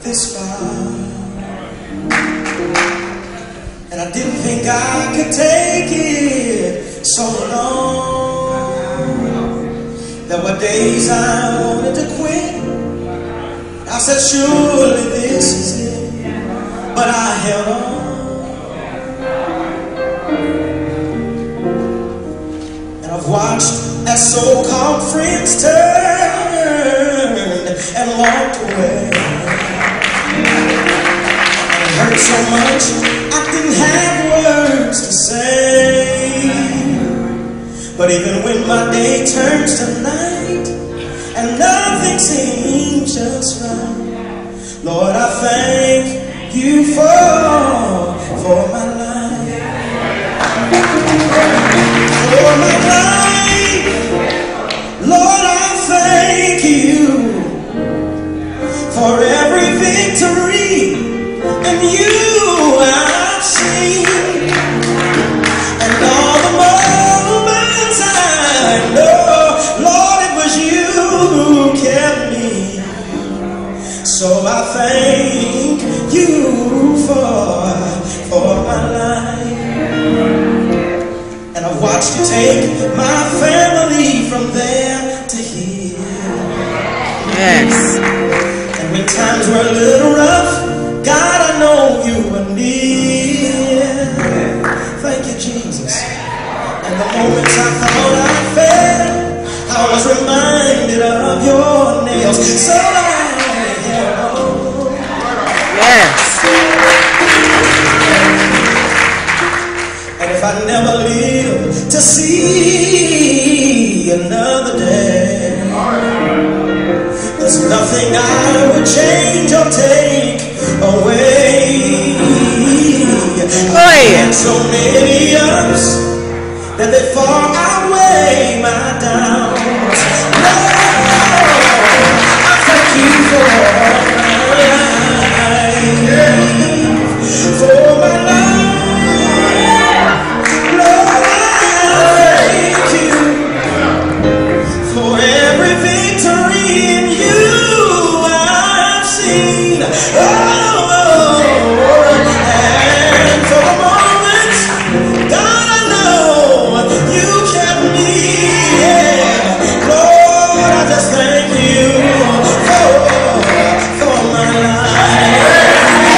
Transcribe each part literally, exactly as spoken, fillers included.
this far, and I didn't think I could take it so long. There were days I wanted to quit. I said, surely this is it, but I held on. And I've watched as so-called friends turned and walked away. It hurt so much I didn't have words to say. But even when my day turns to night and nothing seems just right, Lord, I thank you for, for my life. For my life, Lord, I thank you for every victory and you I've seen, and all the moments I know, Lord, it was you who kept me. So I thank you for, for my life. And I've watched you take my family from there to here. Yes. And when times were a little rough, God, I know you were near. Thank you, Jesus. And the moments I thought I failed, I was reminded of your nails. So I held on. Yes. And if I never live to see another day, there's nothing I would change or take away. Oi. And so many ups that they far outweigh my downs. Lord, I thank you for my life, for my life. Lord, I thank you for every victory in you I've seen. Oh, and for the moments, God, I know you kept me. Yeah. Lord, I just thank you for, for my life.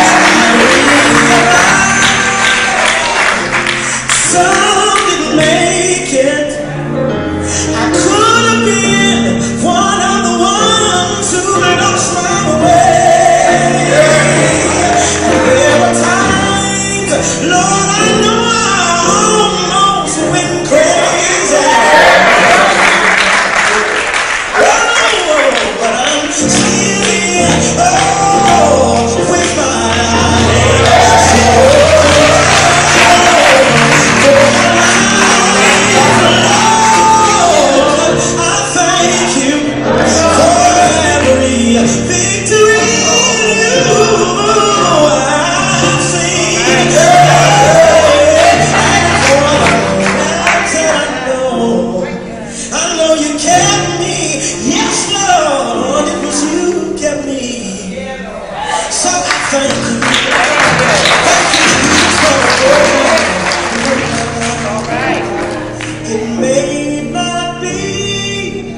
Some didn't make it. I could have been one of the ones who lost my way. And there were times, Lord, I know I almost went crazy. Oh, but I'm still here, oh, with my eyes. For my life, Lord, I thank you for every victory you I've seen. I know, I know you kept me. Yes, Lord, it was you who kept me. So I thank you. Thank you. It may not be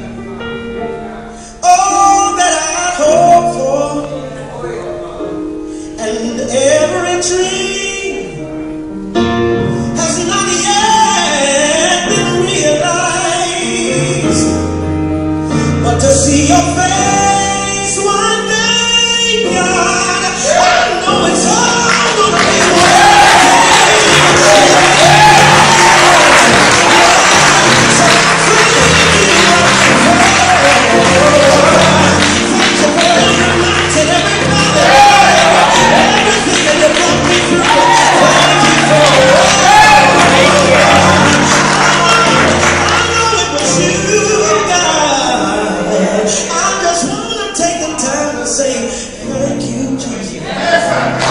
all that I hope for, and every dream has not yet been realized. But to see your face one day, God, I know it's all gonna be worth I just want to take the time to say thank you, Jesus.